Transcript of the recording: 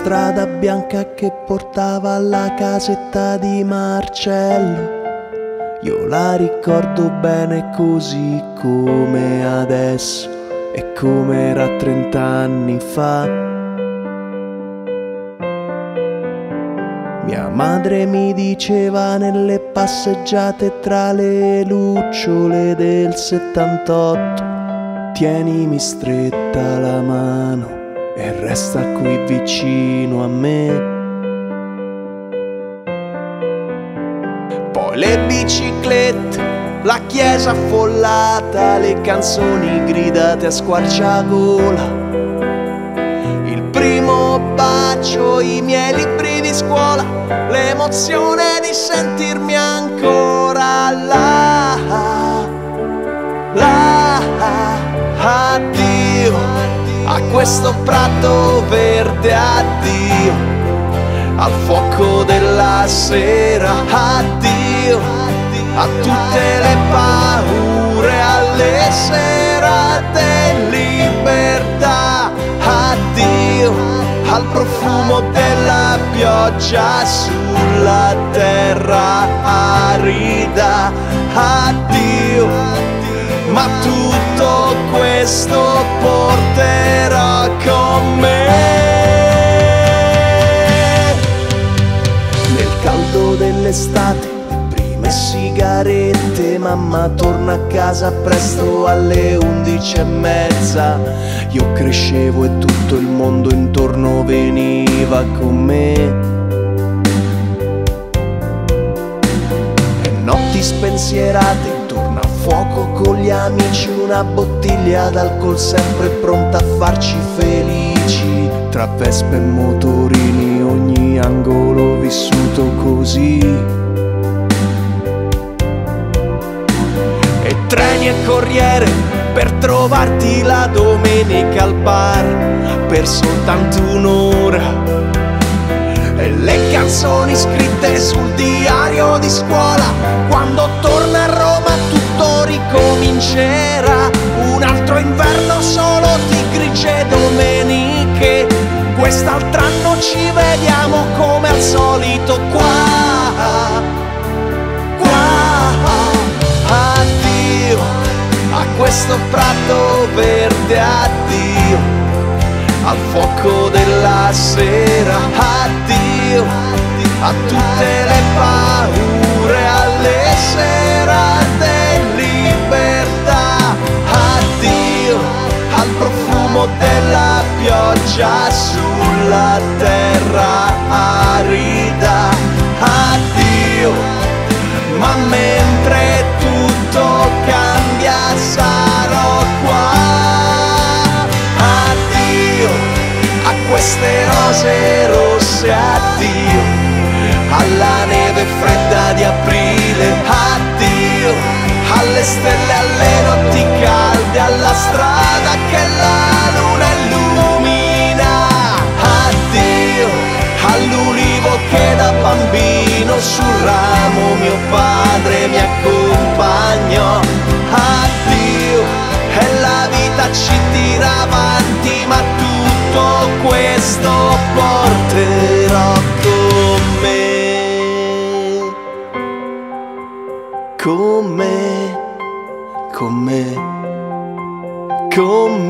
strada bianca che portava alla casetta di Marcello. Io la ricordo bene così come adesso e come era 30 anni fa. Mia madre mi diceva nelle passeggiate tra le lucciole del 78: tienimi stretta la mano e resta qui vicino a me. Poi le biciclette, la chiesa affollata, le canzoni gridate a squarciagola, il primo bacio, i miei libri di scuola, l'emozione di sentirmi ancora là. Addio a questo prato verde, addio al fuoco della sera, addio a tutte le paure, alle serate libertà, addio al profumo della pioggia sulla terra arida, addio. Ma tutto questo porterò con me. Nel caldo dell'estate, le prime sigarette, mamma torna a casa presto alle 11:30. Io crescevo e tutto il mondo intorno veniva con me. E notti spensierate intorno a fuoco con gli amici, una bottiglia d'alcol sempre pronta a farci felici. Tra vespe e motorini, ogni angolo vissuto così. E treni e corriere per trovarti la domenica al bar per soltanto un'ora. E le canzoni scritte sul diario di scuola, quando torna a Roma tutto ricomincerà. Un altro inverno solo di grigie domeniche, quest'altro anno ci vediamo come al solito qua. Addio a questo prato verde, addio al fuoco della sera, addio a tutte le paure, alle serate libertà, addio al profumo della pioggia sulla terra arida, addio. Ma mentre tutto cambia sarò qua. Addio a queste rose rosse, addio alla neve fredda di aprile, addio alle stelle, alle notti calde, alla strada che la luna illumina, addio all'ulivo che da bambino sul ramo mio padre mi accompagnò, addio e la vita ci tira avanti, ma tutto questo porterò con me, con me, con me, con me.